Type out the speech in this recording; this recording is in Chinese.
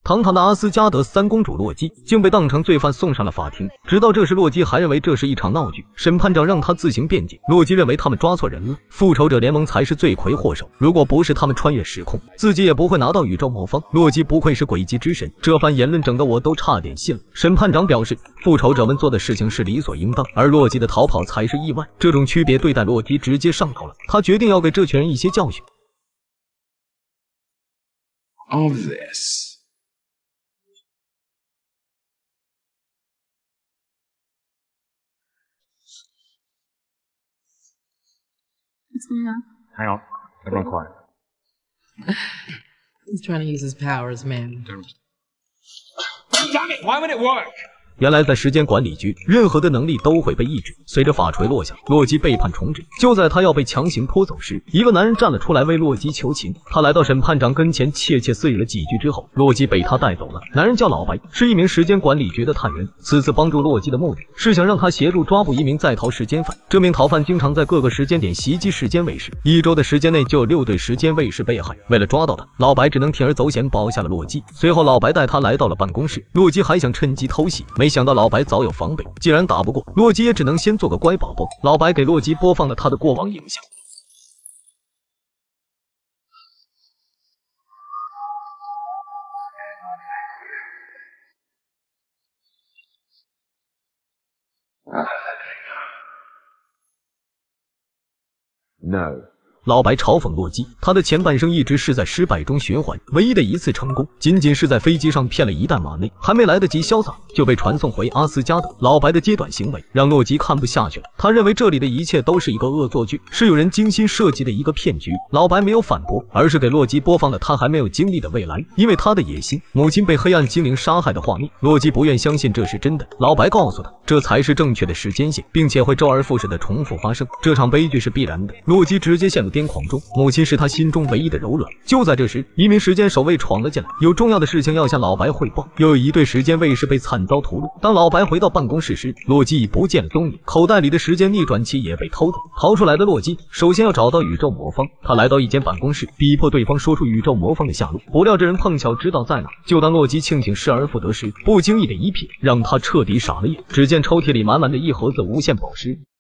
堂堂的阿斯加德三公主洛基竟被当成罪犯送上了法庭。直到这时，洛基还认为这是一场闹剧，审判长让他自行辩解。洛基认为他们抓错人了，复仇者联盟才是罪魁祸首。如果不是他们穿越时空，自己也不会拿到宇宙魔方。洛基不愧是诡计之神，这番言论整得我都差点信了。审判长表示，复仇者们做的事情是理所应当，而洛基的逃跑才是意外。这种区别对待洛基直接上头了，他决定要给这群人一些教训。 Of this. What's going on? Hang on. Everyone quiet. He's trying to use his powers, man. Damn it! Why would it work? 原来在时间管理局，任何的能力都会被抑制。随着法锤落下，洛基背叛重置。就在他要被强行拖走时，一个男人站了出来为洛基求情。他来到审判长跟前，窃窃私语了几句之后，洛基被他带走了。男人叫老白，是一名时间管理局的探员。此次帮助洛基的目的是想让他协助抓捕一名在逃时间犯。这名逃犯经常在各个时间点袭击时间卫士，1周的时间内就有6对时间卫士被害。为了抓到他，老白只能铤而走险保下了洛基。随后，老白带他来到了办公室，洛基还想趁机偷袭，没想到老白早有防备，既然打不过，洛基也只能先做个乖宝宝。老白给洛基播放了他的过往影像。 No. 老白嘲讽洛基，他的前半生一直是在失败中循环，唯一的一次成功，仅仅是在飞机上骗了一袋马内，还没来得及潇洒，就被传送回阿斯加德。老白的揭短行为让洛基看不下去了，他认为这里的一切都是一个恶作剧，是有人精心设计的一个骗局。老白没有反驳，而是给洛基播放了他还没有经历的未来，因为他的野心，母亲被黑暗精灵杀害的画面。洛基不愿相信这是真的，老白告诉他，这才是正确的时间线，并且会周而复始的重复发生，这场悲剧是必然的。洛基直接陷入癫狂中，母亲是他心中唯一的柔软。就在这时，一名时间守卫闯了进来，有重要的事情要向老白汇报。又有一对时间卫士被惨遭屠戮。当老白回到办公室时，洛基已不见了踪影，口袋里的时间逆转器也被偷走。逃出来的洛基首先要找到宇宙魔方，他来到一间办公室，逼迫对方说出宇宙魔方的下落。不料这人碰巧知道在哪，就当洛基庆幸失而复得时，不经意的一瞥让他彻底傻了眼。只见抽屉里满满的一盒子无限宝石。